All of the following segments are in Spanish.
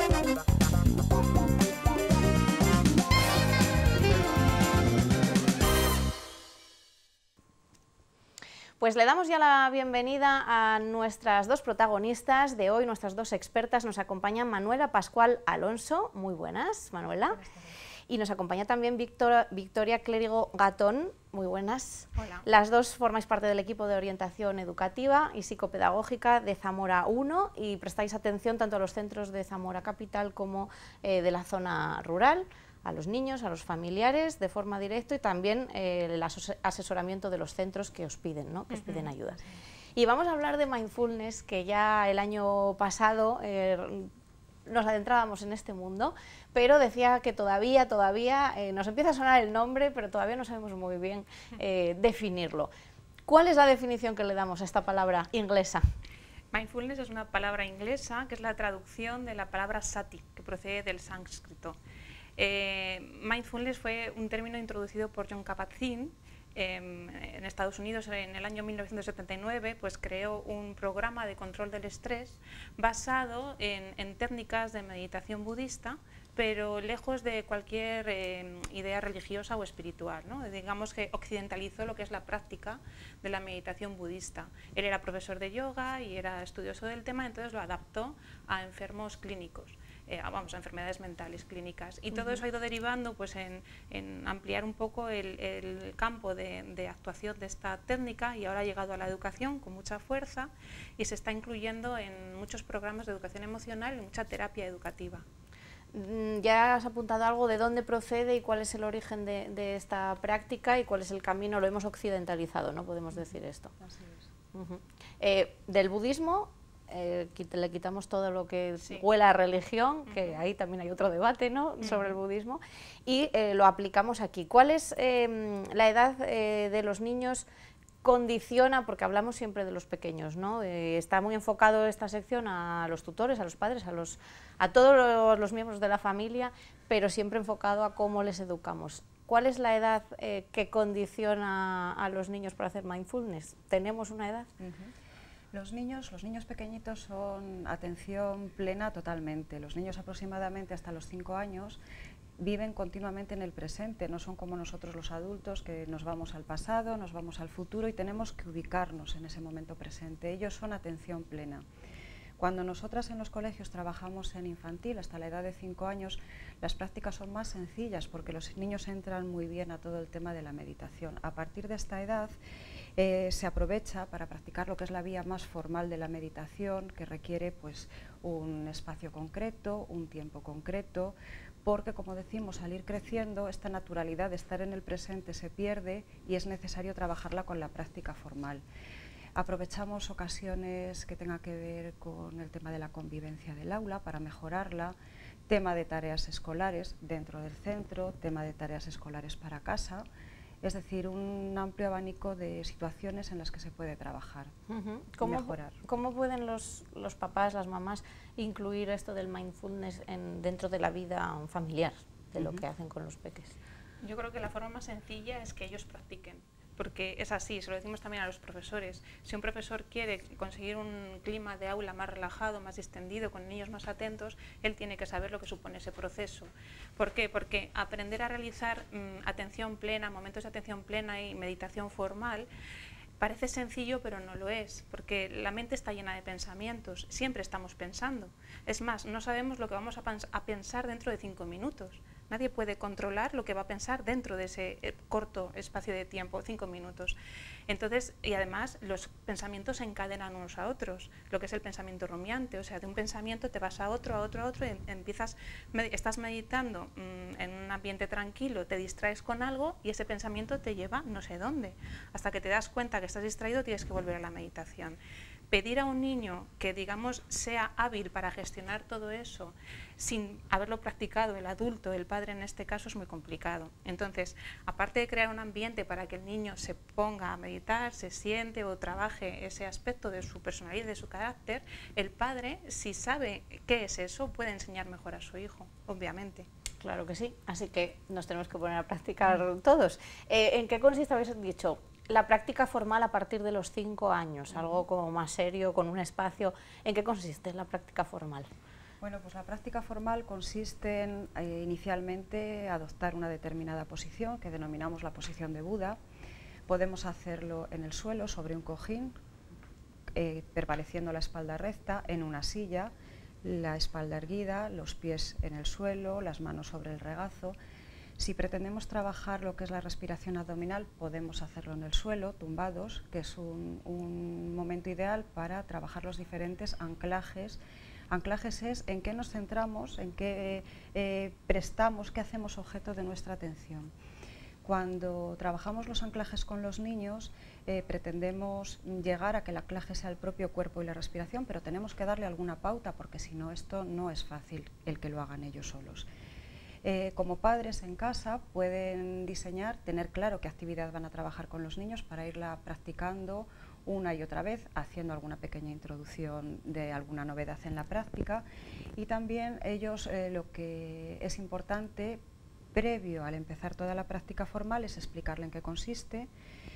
Pues le damos ya la bienvenida a nuestras dos protagonistas de hoy, nuestras dos expertas. Nos acompañan Manuela Pascual Alonso, muy buenas, Manuela. Buenas tardes. Y nos acompaña también Victoria Clérigo Gatón, muy buenas. Hola. Las dos formáis parte del equipo de orientación educativa y psicopedagógica de Zamora 1 y prestáis atención tanto a los centros de Zamora Capital como de la zona rural, a los niños, a los familiares de forma directa y también el asesoramiento de los centros que os piden, ¿no? Que os piden ayuda. Y vamos a hablar de mindfulness, que ya el año pasado nos adentrábamos en este mundo, pero decía que todavía nos empieza a sonar el nombre, pero todavía no sabemos muy bien definirlo. ¿Cuál es la definición que le damos a esta palabra inglesa? Mindfulness es una palabra inglesa que es la traducción de la palabra sati, que procede del sánscrito. Mindfulness fue un término introducido por Jon Kabat-Zinn en Estados Unidos en el año 1979, pues creó un programa de control del estrés basado en técnicas de meditación budista, pero lejos de cualquier idea religiosa o espiritual, ¿no? Digamos que occidentalizó lo que es la práctica de la meditación budista. Él era profesor de yoga y era estudioso del tema, entonces lo adaptó a enfermos clínicos. A enfermedades mentales clínicas, y todo eso ha ido derivando pues, en ampliar un poco el campo de actuación de esta técnica, y ahora ha llegado a la educación con mucha fuerza y se está incluyendo en muchos programas de educación emocional y mucha terapia educativa. Ya has apuntado algo de dónde procede y cuál es el origen de esta práctica y cuál es el camino, lo hemos occidentalizado, ¿no? Podemos decir esto. Así es. Del budismo le quitamos todo lo que huela a religión, que ahí también hay otro debate, ¿no? Sobre el budismo, y lo aplicamos aquí. ¿Cuál es la edad de los niños? Condiciona, porque hablamos siempre de los pequeños, ¿no? Está muy enfocado esta sección a los tutores, a los padres, a todos los miembros de la familia, pero siempre enfocado a cómo les educamos. ¿Cuál es la edad que condiciona a los niños para hacer mindfulness? ¿Tenemos una edad? Los niños pequeñitos son atención plena totalmente. Los niños aproximadamente hasta los 5 años viven continuamente en el presente, no son como nosotros los adultos que nos vamos al pasado, nos vamos al futuro y tenemos que ubicarnos en ese momento presente. Ellos son atención plena. Cuando nosotras en los colegios trabajamos en infantil hasta la edad de 5 años, las prácticas son más sencillas porque los niños entran muy bien a todo el tema de la meditación. A partir de esta edad se aprovecha para practicar lo que es la vía más formal de la meditación, que requiere pues, un espacio concreto, un tiempo concreto, porque, como decimos, al ir creciendo, esta naturalidad de estar en el presente se pierde y es necesario trabajarla con la práctica formal. Aprovechamos ocasiones que tengan que ver con el tema de la convivencia del aula para mejorarla, tema de tareas escolares dentro del centro, tema de tareas escolares para casa, es decir, un amplio abanico de situaciones en las que se puede trabajar y mejorar. ¿Cómo pueden los papás, las mamás, incluir esto del mindfulness dentro de la vida familiar, de lo que hacen con los peques? Yo creo que la forma más sencilla es que ellos practiquen, porque es así, se lo decimos también a los profesores. Si un profesor quiere conseguir un clima de aula más relajado, más distendido, con niños más atentos, él tiene que saber lo que supone ese proceso. ¿Por qué? Porque aprender a realizar atención plena, momentos de atención plena y meditación formal, parece sencillo, pero no lo es, porque la mente está llena de pensamientos, siempre estamos pensando. Es más, no sabemos lo que vamos a pensar dentro de 5 minutos. Nadie puede controlar lo que va a pensar dentro de ese corto espacio de tiempo, 5 minutos. Entonces, y además, los pensamientos se encadenan unos a otros, lo que es el pensamiento rumiante, o sea, de un pensamiento te vas a otro, y estás meditando en un ambiente tranquilo, te distraes con algo y ese pensamiento te lleva no sé dónde. Hasta que te das cuenta que estás distraído, tienes que volver a la meditación. Pedir a un niño que, digamos, sea hábil para gestionar todo eso sin haberlo practicado el adulto, el padre en este caso, es muy complicado. Entonces, aparte de crear un ambiente para que el niño se ponga a meditar, se siente o trabaje ese aspecto de su personalidad, de su carácter, el padre, si sabe qué es eso, puede enseñar mejor a su hijo, obviamente. Claro que sí, así que nos tenemos que poner a practicar todos. ¿En qué consiste, habéis dicho, la práctica formal a partir de los 5 años? Algo como más serio, con un espacio. ¿En qué consiste la práctica formal? Bueno, pues la práctica formal consiste en inicialmente adoptar una determinada posición que denominamos la posición de Buda. Podemos hacerlo en el suelo, sobre un cojín, prevaleciendo la espalda recta, en una silla, la espalda erguida, los pies en el suelo, las manos sobre el regazo. Si pretendemos trabajar lo que es la respiración abdominal, podemos hacerlo en el suelo, tumbados, que es un momento ideal para trabajar los diferentes anclajes. Anclajes es en qué nos centramos, en qué prestamos, qué hacemos objeto de nuestra atención. Cuando trabajamos los anclajes con los niños, pretendemos llegar a que el anclaje sea el propio cuerpo y la respiración, pero tenemos que darle alguna pauta, porque si no, esto no es fácil el que lo hagan ellos solos. Como padres en casa pueden diseñar, tener claro qué actividad van a trabajar con los niños para irla practicando una y otra vez, haciendo alguna pequeña introducción de alguna novedad en la práctica. Y también ellos, lo que es importante, previo al empezar toda la práctica formal, es explicarle en qué consiste,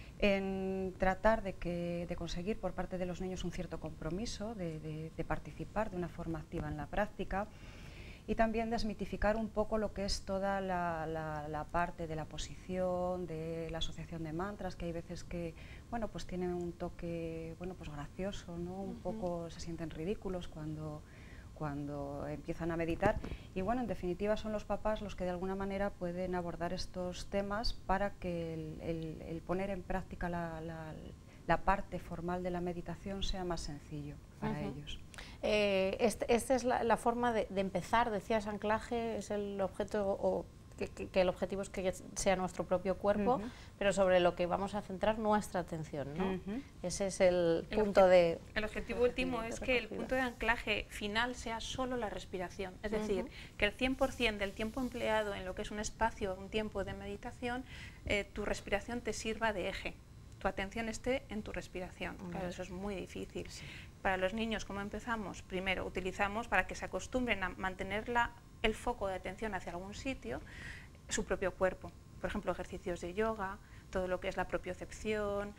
en tratar de conseguir por parte de los niños un cierto compromiso, de participar de una forma activa en la práctica, y también desmitificar un poco lo que es toda la parte de la posición, de la asociación de mantras, que hay veces que, bueno, pues tienen un toque, bueno, pues gracioso, ¿no? Un poco se sienten ridículos cuando empiezan a meditar, y bueno, en definitiva son los papás los que de alguna manera pueden abordar estos temas para que el poner en práctica la parte formal de la meditación sea más sencillo para ellos. Esta es la forma de empezar, decías, anclaje es el objeto, o que el objetivo es que sea nuestro propio cuerpo, pero sobre lo que vamos a centrar nuestra atención, ¿no? Ese es el punto de... El objetivo último es que el punto de anclaje final sea solo la respiración, es decir, que el 100% del tiempo empleado en lo que es un espacio, un tiempo de meditación, tu respiración te sirva de eje, tu atención esté en tu respiración. Claro, eso es muy difícil. Para los niños, ¿cómo empezamos? Primero, utilizamos, para que se acostumbren a mantener el foco de atención hacia algún sitio, su propio cuerpo. Por ejemplo, ejercicios de yoga, todo lo que es la propiocepción,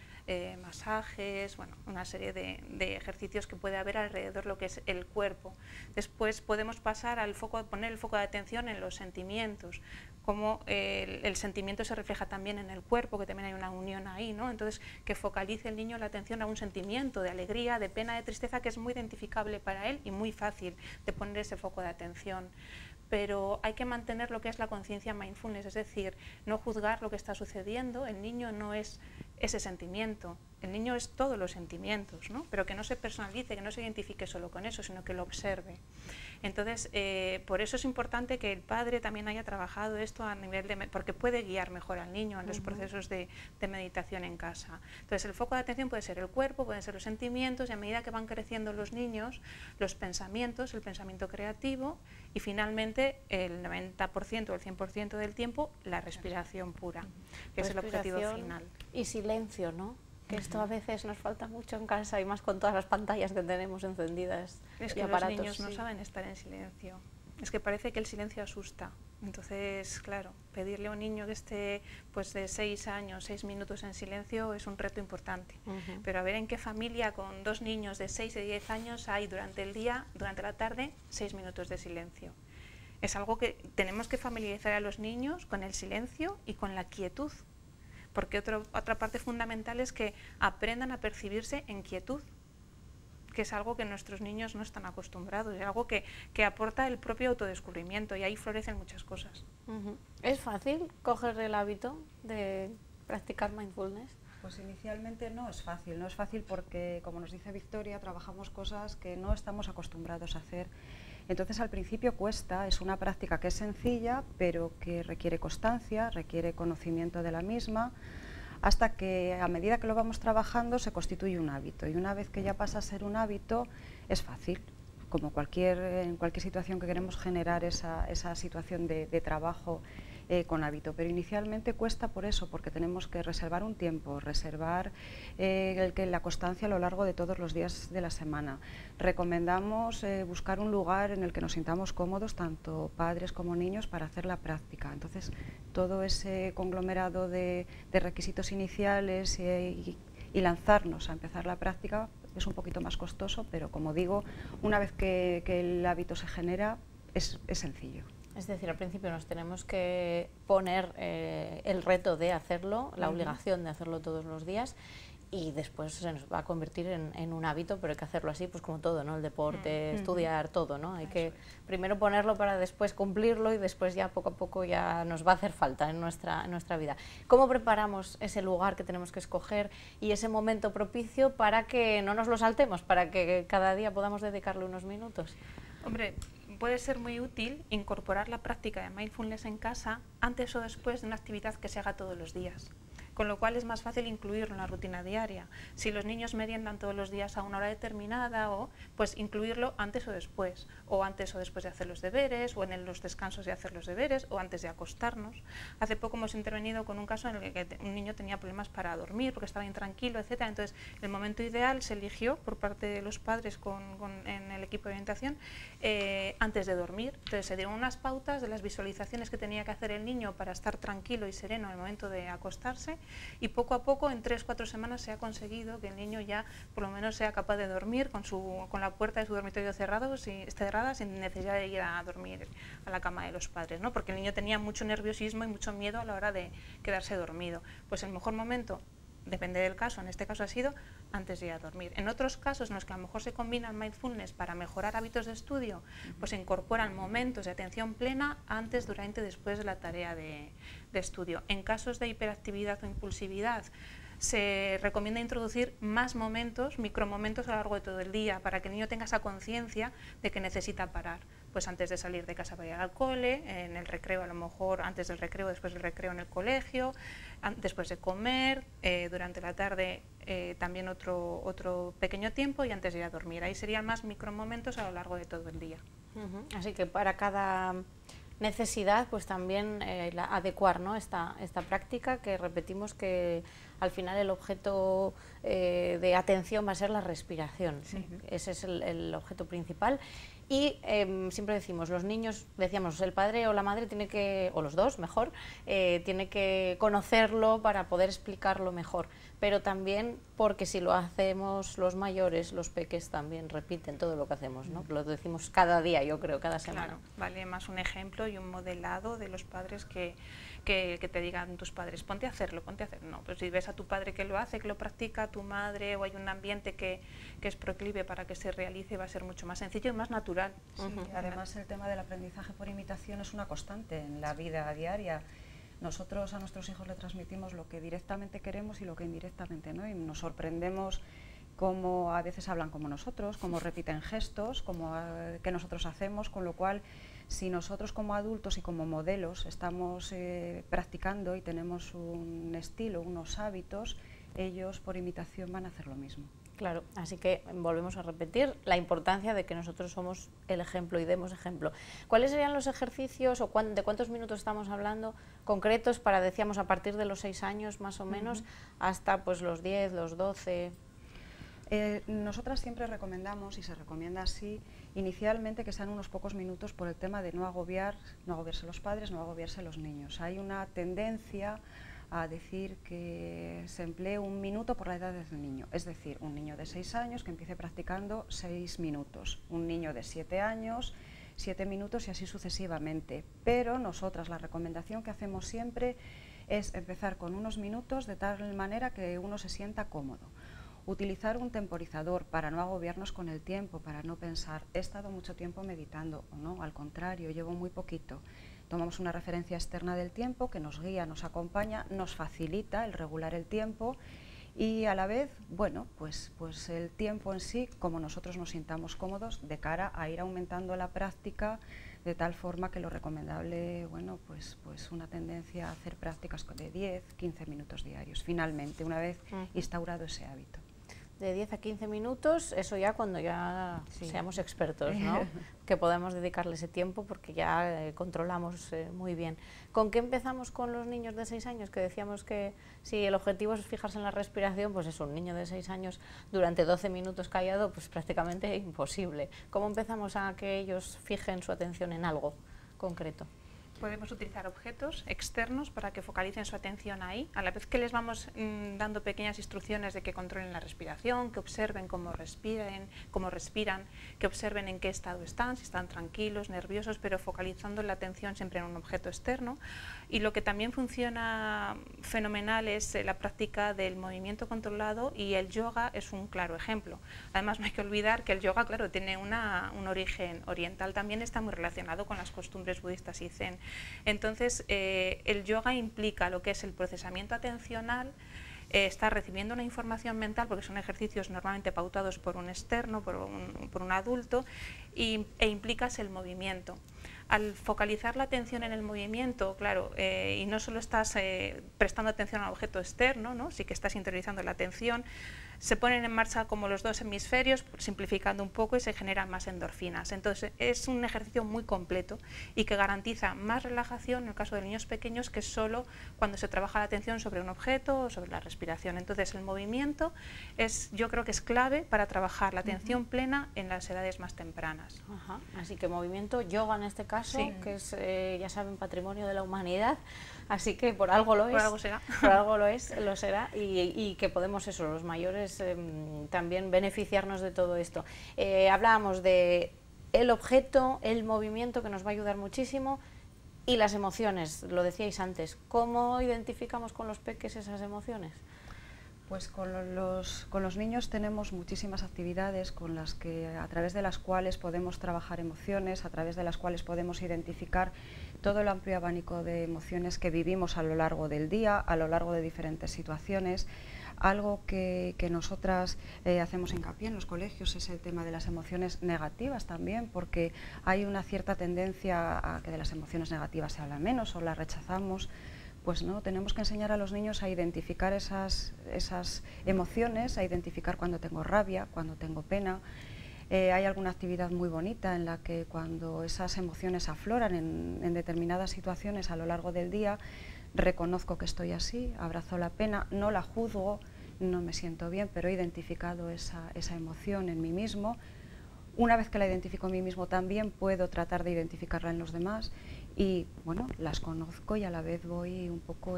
masajes, bueno, una serie de ejercicios que puede haber alrededor de lo que es el cuerpo. Después podemos pasar al poner el foco de atención en los sentimientos, como el sentimiento se refleja también en el cuerpo, que también hay una unión ahí, ¿no? Entonces, que focalice el niño la atención a un sentimiento de alegría, de pena, de tristeza, que es muy identificable para él y muy fácil de poner ese foco de atención. Pero hay que mantener lo que es la conciencia mindfulness, es decir, no juzgar lo que está sucediendo. El niño no es ese sentimiento, el niño es todos los sentimientos, ¿no? Pero que no se personalice, que no se identifique solo con eso, sino que lo observe. Entonces, por eso es importante que el padre también haya trabajado esto a nivel de... porque puede guiar mejor al niño en los procesos de meditación en casa. Entonces, el foco de atención puede ser el cuerpo, pueden ser los sentimientos, y a medida que van creciendo los niños, los pensamientos, el pensamiento creativo, y finalmente el 90% o el 100% del tiempo la respiración pura, que es el objetivo final. Y silencio, ¿no? Que esto a veces nos falta mucho en casa, y más con todas las pantallas que tenemos encendidas. Es que los niños no saben estar en silencio. Es que parece que el silencio asusta. Entonces, claro, pedirle a un niño que esté pues de 6 años, 6 minutos en silencio es un reto importante. Pero a ver en qué familia con 2 niños de 6 y 10 años hay durante el día, durante la tarde, 6 minutos de silencio. Es algo que tenemos que familiarizar a los niños con el silencio y con la quietud. Porque otra parte fundamental es que aprendan a percibirse en quietud, que es algo que nuestros niños no están acostumbrados, es algo que aporta el propio autodescubrimiento, y ahí florecen muchas cosas. ¿Es fácil coger el hábito de practicar mindfulness? Pues inicialmente no es fácil porque, como nos dice Victoria, trabajamos cosas que no estamos acostumbrados a hacer. Entonces al principio cuesta, es una práctica que es sencilla, pero que requiere constancia, requiere conocimiento de la misma, hasta que a medida que lo vamos trabajando se constituye un hábito, y una vez que ya pasa a ser un hábito es fácil, como en cualquier situación que queremos generar esa situación de trabajo con hábito, pero inicialmente cuesta por eso, porque tenemos que reservar un tiempo, reservar la constancia a lo largo de todos los días de la semana. Recomendamos buscar un lugar en el que nos sintamos cómodos, tanto padres como niños, para hacer la práctica. Entonces, todo ese conglomerado de requisitos iniciales y lanzarnos a empezar la práctica es un poquito más costoso, pero como digo, una vez que el hábito se genera, es sencillo. Es decir, al principio nos tenemos que poner el reto de hacerlo, la obligación de hacerlo todos los días, y después se nos va a convertir en un hábito, pero hay que hacerlo así, pues como todo, ¿no? El deporte, estudiar, todo, ¿no? Hay que primero ponerlo para después cumplirlo y después ya poco a poco ya nos va a hacer falta en nuestra vida. ¿Cómo preparamos ese lugar que tenemos que escoger y ese momento propicio para que no nos lo saltemos, para que cada día podamos dedicarle unos minutos? Hombre, puede ser muy útil incorporar la práctica de mindfulness en casa antes o después de una actividad que se haga todos los días. Con lo cual es más fácil incluirlo en la rutina diaria. Si los niños meriendan todos los días a una hora determinada, pues incluirlo antes o después de hacer los deberes, o en los descansos de hacer los deberes, o antes de acostarnos. Hace poco hemos intervenido con un caso en el que un niño tenía problemas para dormir, porque estaba intranquilo, etc. Entonces, el momento ideal se eligió por parte de los padres en el equipo de orientación antes de dormir. Entonces, se dieron unas pautas de las visualizaciones que tenía que hacer el niño para estar tranquilo y sereno en el momento de acostarse, y poco a poco, en 3 o 4 semanas, se ha conseguido que el niño ya por lo menos sea capaz de dormir con la puerta de su dormitorio cerrada sin necesidad de ir a dormir a la cama de los padres, ¿no? Porque el niño tenía mucho nerviosismo y mucho miedo a la hora de quedarse dormido. Pues el mejor momento, depende del caso, en este caso ha sido antes de ir a dormir. En otros casos en los que a lo mejor se combina mindfulness para mejorar hábitos de estudio, pues se incorporan momentos de atención plena antes, durante y después de la tarea de estudio. En casos de hiperactividad o impulsividad, se recomienda introducir más momentos, micromomentos a lo largo de todo el día, para que el niño tenga esa conciencia de que necesita parar. Pues antes de salir de casa para ir al cole, en el recreo, a lo mejor antes del recreo, después del recreo en el colegio, después de comer, durante la tarde también otro pequeño tiempo, y antes de ir a dormir. Ahí serían más micromomentos a lo largo de todo el día. Así que para cada necesidad, pues también adecuar, ¿no? esta práctica, que repetimos que al final el objeto de atención va a ser la respiración. Sí. Ese es el objeto principal. Y siempre decimos, los niños, decíamos, el padre o la madre tiene que, o los dos, mejor, tiene que conocerlo para poder explicarlo mejor. Pero también porque si lo hacemos los mayores, los peques también repiten todo lo que hacemos, ¿no? Lo decimos cada día, yo creo, cada semana. Claro, vale más un ejemplo y un modelado de los padres que te digan tus padres, ponte a hacerlo, ponte a hacerlo. No, pues si ves a tu padre que lo hace, que lo practica, tu madre, o hay un ambiente que es proclive para que se realice, va a ser mucho más sencillo y más natural. Sí, además el tema del aprendizaje por imitación es una constante en la vida diaria. Nosotros a nuestros hijos le transmitimos lo que directamente queremos y lo que indirectamente no, y nos sorprendemos cómo a veces hablan como nosotros, cómo repiten gestos, que nosotros hacemos, con lo cual si nosotros como adultos y como modelos estamos practicando y tenemos un estilo, unos hábitos, ellos por imitación van a hacer lo mismo. Claro, así que volvemos a repetir la importancia de que nosotros somos el ejemplo y demos ejemplo. ¿Cuáles serían los ejercicios o de cuántos minutos estamos hablando concretos para, decíamos, a partir de los 6 años más o menos, hasta pues los 10, los 12? Nosotras siempre recomendamos, y se recomienda así, inicialmente que sean unos pocos minutos por el tema de no agobiarse los padres, no agobiarse los niños. Hay una tendencia a decir que se emplee 1 minuto por la edad del niño, es decir, un niño de 6 años que empiece practicando 6 minutos, un niño de 7 años, 7 minutos y así sucesivamente. Pero nosotras la recomendación que hacemos siempre es empezar con unos minutos de tal manera que uno se sienta cómodo. Utilizar un temporizador para no agobiarnos con el tiempo, para no pensar, he estado mucho tiempo meditando, o no, al contrario, llevo muy poquito. Tomamos una referencia externa del tiempo que nos guía, nos acompaña, nos facilita el regular el tiempo y a la vez, bueno, pues el tiempo en sí, como nosotros nos sintamos cómodos, de cara a ir aumentando la práctica, de tal forma que lo recomendable, bueno, pues una tendencia a hacer prácticas de 10, 15 minutos diarios, finalmente, una vez instaurado ese hábito. De 10 a 15 minutos, eso ya cuando ya seamos expertos, ¿no? Que podamos dedicarle ese tiempo porque ya controlamos muy bien. ¿Con qué empezamos con los niños de 6 años? Que decíamos que si el objetivo es fijarse en la respiración, pues es un niño de 6 años durante 12 minutos callado, pues prácticamente imposible. ¿Cómo empezamos a que ellos fijen su atención en algo concreto? Podemos utilizar objetos externos para que focalicen su atención ahí, a la vez que les vamos dando pequeñas instrucciones de que controlen la respiración, que observen cómo respiran, que observen en qué estado están, si están tranquilos, nerviosos, pero focalizando la atención siempre en un objeto externo. Y lo que también funciona fenomenal es la práctica del movimiento controlado, y el yoga es un claro ejemplo. Además, no hay que olvidar que el yoga, claro, tiene un origen oriental, también está muy relacionado con las costumbres budistas y zen. Entonces, el yoga implica lo que es el procesamiento atencional, está recibiendo una información mental, porque son ejercicios normalmente pautados por un externo, por un adulto, e implicas el movimiento. Al focalizar la atención en el movimiento, claro, y no solo estás prestando atención al objeto externo, ¿no? Sí que estás interiorizando la atención, se ponen en marcha como los dos hemisferios, simplificando un poco, y se generan más endorfinas. Entonces es un ejercicio muy completo y que garantiza más relajación en el caso de niños pequeños que solo cuando se trabaja la atención sobre un objeto o sobre la respiración. Entonces el movimiento yo creo que es clave para trabajar la atención plena en las edades más tempranas. Ajá. Así que movimiento, yoga en este caso, sí, que es, ya saben, patrimonio de la humanidad, así que por algo lo es. Por algo será. Por algo lo será, y que podemos, eso, los mayores, también beneficiarnos de todo esto. Hablábamos de el objeto, el movimiento, que nos va a ayudar muchísimo, y las emociones, lo decíais antes. ¿Cómo identificamos con los peques esas emociones? Pues con los niños tenemos muchísimas actividades a través de las cuales podemos trabajar emociones, a través de las cuales podemos identificar todo el amplio abanico de emociones que vivimos a lo largo del día, a lo largo de diferentes situaciones. Algo que nosotras hacemos hincapié en los colegios es el tema de las emociones negativas también, porque hay una cierta tendencia a que de las emociones negativas se habla menos o las rechazamos. Pues no, tenemos que enseñar a los niños a identificar esas emociones, a identificar cuando tengo rabia, cuando tengo pena. Hay alguna actividad muy bonita en la que cuando esas emociones afloran en determinadas situaciones a lo largo del día, reconozco que estoy así, abrazo la pena, no la juzgo, no me siento bien, pero he identificado esa emoción en mí mismo. Una vez que la identifico en mí mismo, también puedo tratar de identificarla en los demás. Y bueno, las conozco y a la vez voy un poco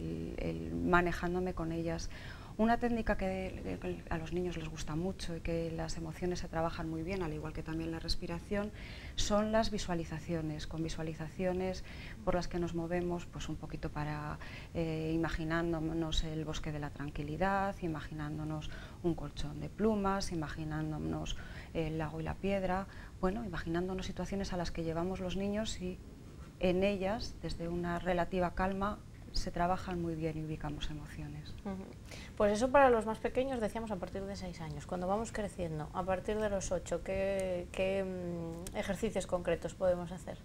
manejándome con ellas. Una técnica que a los niños les gusta mucho y que las emociones se trabajan muy bien, al igual que también la respiración, son las visualizaciones. Con visualizaciones por las que nos movemos pues un poquito para imaginándonos el bosque de la tranquilidad, imaginándonos un colchón de plumas, imaginándonos el lago y la piedra, bueno, imaginándonos situaciones a las que llevamos los niños, y en ellas, desde una relativa calma, se trabajan muy bien y ubicamos emociones. Pues eso para los más pequeños, decíamos, a partir de 6 años. Cuando vamos creciendo, a partir de los 8, ¿qué ejercicios concretos podemos hacer?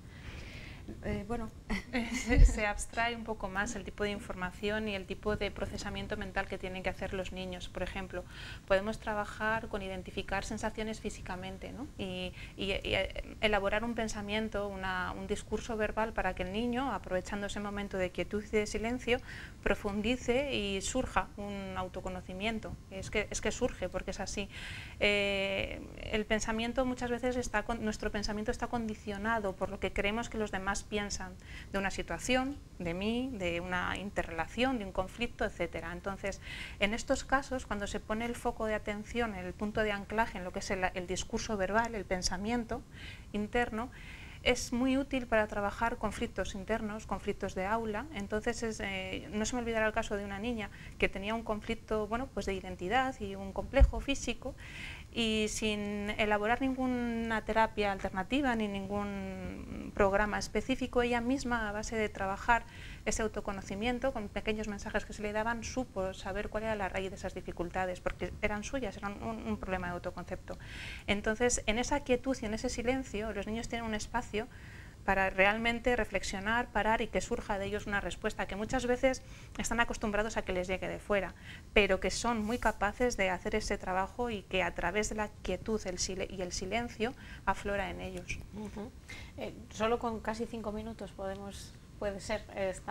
Bueno, se abstrae un poco más el tipo de información y el tipo de procesamiento mental que tienen que hacer los niños. Por ejemplo, podemos trabajar con identificar sensaciones físicamente, ¿no? y elaborar un pensamiento, un discurso verbal para que el niño, aprovechando ese momento de quietud y de silencio, profundice y surja un autoconocimiento. Es que surge, porque es así. El pensamiento muchas veces nuestro pensamiento está condicionado por lo que creemos que los demás piensan de una situación, de mí, de una interrelación, de un conflicto, etcétera. Entonces, en estos casos, cuando se pone el foco de atención, el punto de anclaje en lo que es el discurso verbal, el pensamiento interno, es muy útil para trabajar conflictos internos, conflictos de aula. Entonces, no se me olvidará el caso de una niña que tenía un conflicto, bueno, pues de identidad y un complejo físico, y sin elaborar ninguna terapia alternativa ni ningún programa específico, ella misma, a base de trabajar ese autoconocimiento con pequeños mensajes que se le daban, supo saber cuál era la raíz de esas dificultades, porque eran suyas, eran un problema de autoconcepto. Entonces, en esa quietud y en ese silencio, los niños tienen un espacio para realmente reflexionar, parar y que surja de ellos una respuesta, que muchas veces están acostumbrados a que les llegue de fuera, pero que son muy capaces de hacer ese trabajo y que a través de la quietud y el silencio aflora en ellos. Solo con casi 5 minutos podemos puede ser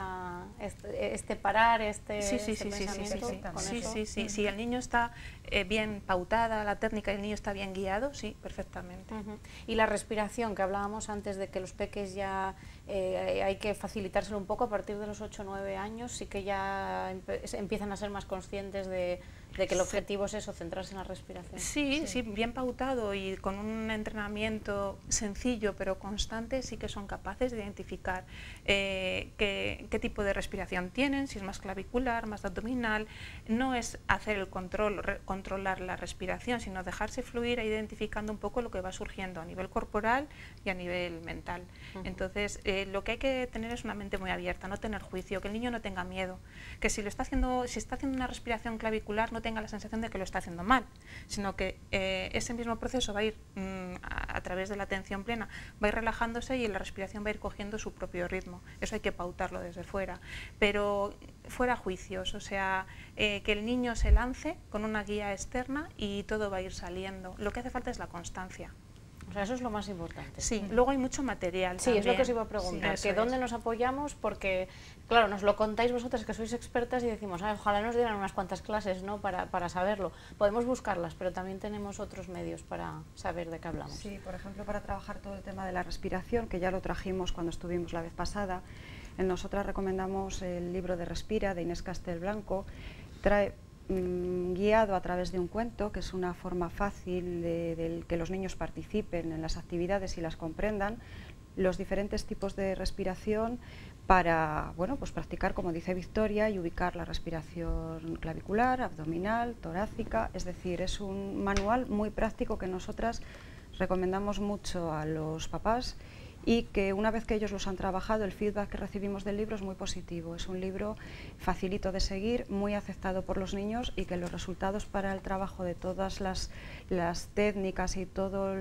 este parar, sí, pensamiento con eso. Sí. Si el niño está bien pautada la técnica y el niño está bien guiado, sí, perfectamente. Y la respiración, que hablábamos antes de que los peques ya hay que facilitárselo un poco a partir de los 8 o 9 años, sí que ya empiezan a ser más conscientes de que el objetivo es eso, centrarse en la respiración. Sí, bien pautado y con un entrenamiento sencillo pero constante, sí que son capaces de identificar qué tipo de respiración tienen, si es más clavicular, más abdominal. No es hacer el controlar la respiración, sino dejarse fluir e identificando un poco lo que va surgiendo a nivel corporal y a nivel mental. Entonces, lo que hay que tener es una mente muy abierta, no tener juicio, que el niño no tenga miedo, que si está haciendo una respiración clavicular no tenga la sensación de que lo está haciendo mal, sino que ese mismo proceso va a ir a través de la atención plena, va a ir relajándose y la respiración va a ir cogiendo su propio ritmo. Eso hay que pautarlo desde fuera, pero fuera juicios, o sea, que el niño se lance con una guía externa y todo va a ir saliendo. Lo que hace falta es la constancia. O sea, eso es lo más importante. Sí, luego hay mucho material. Sí, también. es lo que os iba a preguntar, Sí, que dónde nos apoyamos, porque, claro, nos lo contáis vosotras que sois expertas y decimos, ojalá nos dieran unas cuantas clases, ¿no?, para saberlo. Podemos buscarlas, pero también tenemos otros medios para saber de qué hablamos. Sí, por ejemplo, para trabajar todo el tema de la respiración, que ya lo trajimos cuando estuvimos la vez pasada, nosotras recomendamos el libro de Respira, de Inés Castelblanco. Trae guiado a través de un cuento, que es una forma fácil de que los niños participen en las actividades y las comprendan, los diferentes tipos de respiración para, bueno, pues practicar, como dice Victoria, y ubicar la respiración clavicular, abdominal, torácica. Es decir, es un manual muy práctico que nosotras recomendamos mucho a los papás, y que una vez que ellos los han trabajado, el feedback que recibimos del libro es muy positivo. Es un libro facilito de seguir, muy aceptado por los niños, y que los resultados para el trabajo de todas las técnicas y todo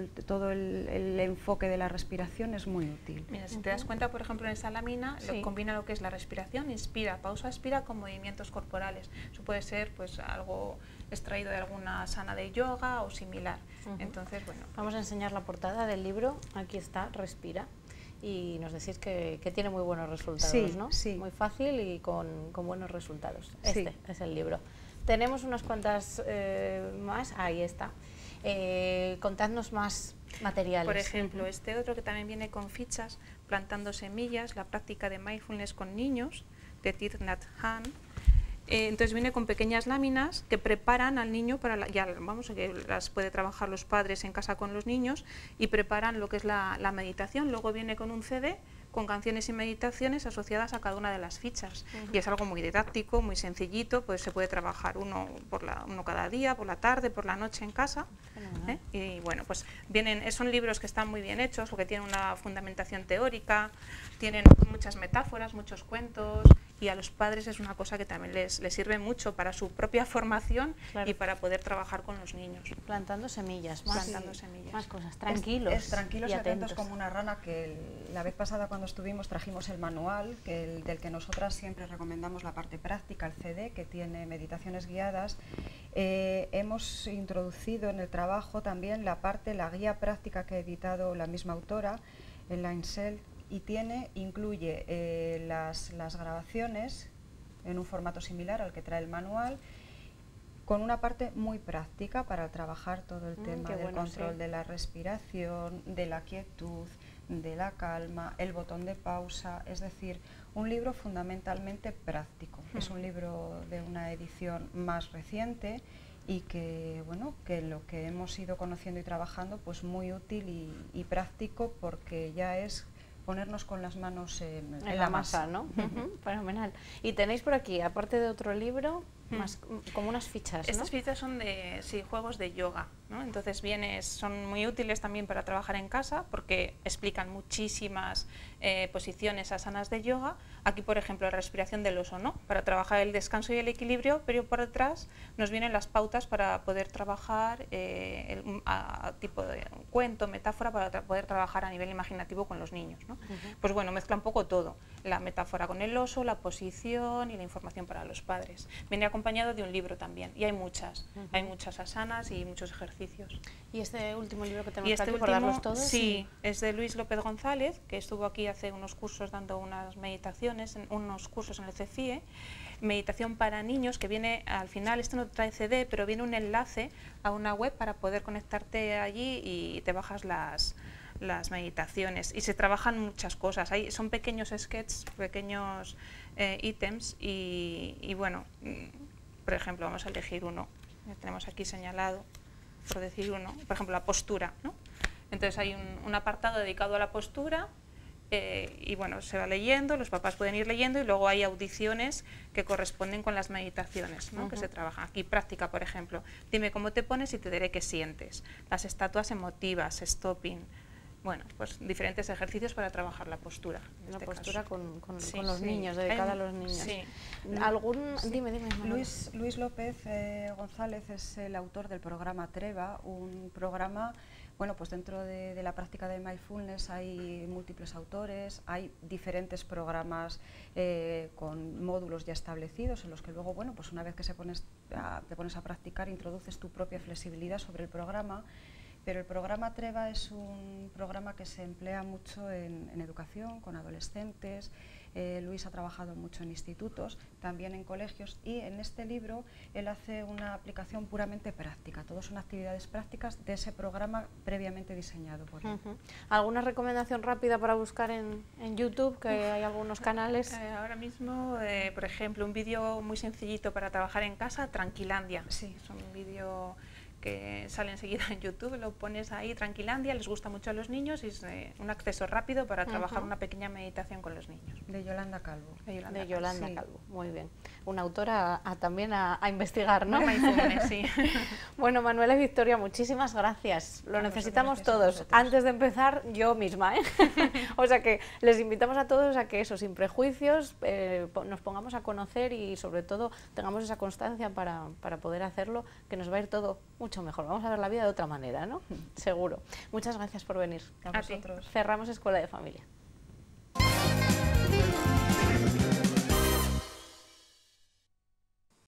el enfoque de la respiración es muy útil. Mira, si te das cuenta, por ejemplo, en esa lámina combina lo que es la respiración, inspira, pausa, expira, con movimientos corporales. Eso puede ser pues algo extraído de alguna asana de yoga o similar. Entonces, bueno. Vamos a enseñar la portada del libro. Aquí está, Respira. Y nos decís que tiene muy buenos resultados, ¿no? Sí. Muy fácil y con buenos resultados. Este es el libro. Tenemos unas cuantas más. Ahí está. Contadnos más materiales. Por ejemplo, este otro que también viene con fichas, Plantando semillas, la práctica de mindfulness con niños, de Thich Nhat Hanh. Entonces viene con pequeñas láminas que preparan al niño para que las puede trabajar los padres en casa con los niños, y preparan lo que es la meditación. Luego viene con un CD con canciones y meditaciones asociadas a cada una de las fichas. Y es algo muy didáctico, muy sencillito, pues se puede trabajar uno cada día, por la tarde, por la noche en casa. Y bueno, pues son libros que están muy bien hechos, porque tienen una fundamentación teórica, tienen muchas metáforas, muchos cuentos, y a los padres es una cosa que también les sirve mucho para su propia formación y para poder trabajar con los niños. Plantando semillas, más cosas, tranquilos. Es tranquilos y atentos como una rana, que la vez pasada cuando estuvimos trajimos el manual, del que nosotras siempre recomendamos la parte práctica, el CD, que tiene meditaciones guiadas. Hemos introducido en el trabajo también la guía práctica que ha editado la misma autora, Elaine Self, y incluye las grabaciones en un formato similar al que trae el manual, con una parte muy práctica para trabajar todo el tema del control de la respiración, de la quietud, de la calma, el botón de pausa. Es decir, un libro fundamentalmente práctico. Es un libro de una edición más reciente, y que, bueno, que lo que hemos ido conociendo y trabajando, pues muy útil y práctico, porque ya es ponernos con las manos en la masa, ¿no? Fenomenal. Y tenéis por aquí, aparte de otro libro, como unas fichas, ¿no? Estas fichas son de juegos de yoga, ¿no? Entonces son muy útiles también para trabajar en casa, porque explican muchísimas posiciones asanas de yoga. Aquí, por ejemplo, la respiración del oso, ¿no?, para trabajar el descanso y el equilibrio, pero por detrás nos vienen las pautas para poder trabajar tipo de cuento, metáfora, para poder trabajar a nivel imaginativo con los niños, ¿no? Pues bueno, mezcla un poco todo, la metáfora con el oso, la posición y la información para los padres. Viene acompañado de un libro también, y hay muchas asanas y muchos ejercicios. ejercicios. ¿Y este último libro que tenemos Y este aquí, último, por darlos todos? sí, es de Luis López González, que estuvo aquí hace unos cursos dando unas meditaciones, unos cursos en el CEFIE, meditación para niños, que viene al final, esto no trae CD, pero viene un enlace a una web para poder conectarte allí y te bajas las meditaciones. Y se trabajan muchas cosas, son pequeños sketches, pequeños ítems y bueno, por ejemplo, vamos a elegir uno, ya tenemos aquí señalado, por decir uno, por ejemplo, la postura, ¿no? Entonces hay un apartado dedicado a la postura y bueno, se va leyendo, los papás pueden ir leyendo y luego hay audiciones que corresponden con las meditaciones, ¿no? Que se trabajan. Aquí práctica, por ejemplo, dime cómo te pones y te diré qué sientes. Las estatuas emotivas, stopping, bueno, pues diferentes ejercicios para trabajar la postura. La postura con Sí, los niños, dedicada a los niños. Sí. Dime, Manuel. Luis López González es el autor del programa Treva, un programa, bueno, pues dentro de la práctica de mindfulness hay múltiples autores, hay diferentes programas con módulos ya establecidos en los que luego, bueno, pues una vez que te pones a practicar, introduces tu propia flexibilidad sobre el programa. Pero el programa Treva es un programa que se emplea mucho en educación, con adolescentes. Luis ha trabajado mucho en institutos, también en colegios, y en este libro él hace una aplicación puramente práctica. Todos son actividades prácticas de ese programa previamente diseñado por él. ¿Alguna recomendación rápida para buscar en YouTube? Que hay algunos canales. Ahora mismo, por ejemplo, un vídeo muy sencillito para trabajar en casa, Tranquilandia. Sí. Es un vídeo que sale enseguida en YouTube, lo pones ahí, Tranquilandia, les gusta mucho a los niños y es un acceso rápido para trabajar una pequeña meditación con los niños. De Yolanda Calvo. De Yolanda sí. Calvo, muy bien. Una autora también a investigar, ¿no? Sí. Bueno, Manuela y Victoria, muchísimas gracias. Lo necesitamos gracias a todos. vosotros. Antes de empezar, yo misma, ¿eh? O sea que les invitamos a todos a que eso, sin prejuicios, nos pongamos a conocer y sobre todo tengamos esa constancia para poder hacerlo, que nos va a ir todo mucho mejor. Vamos a ver la vida de otra manera, ¿no? Seguro. Muchas gracias por venir. A vosotros. Cerramos Escuela de Familia.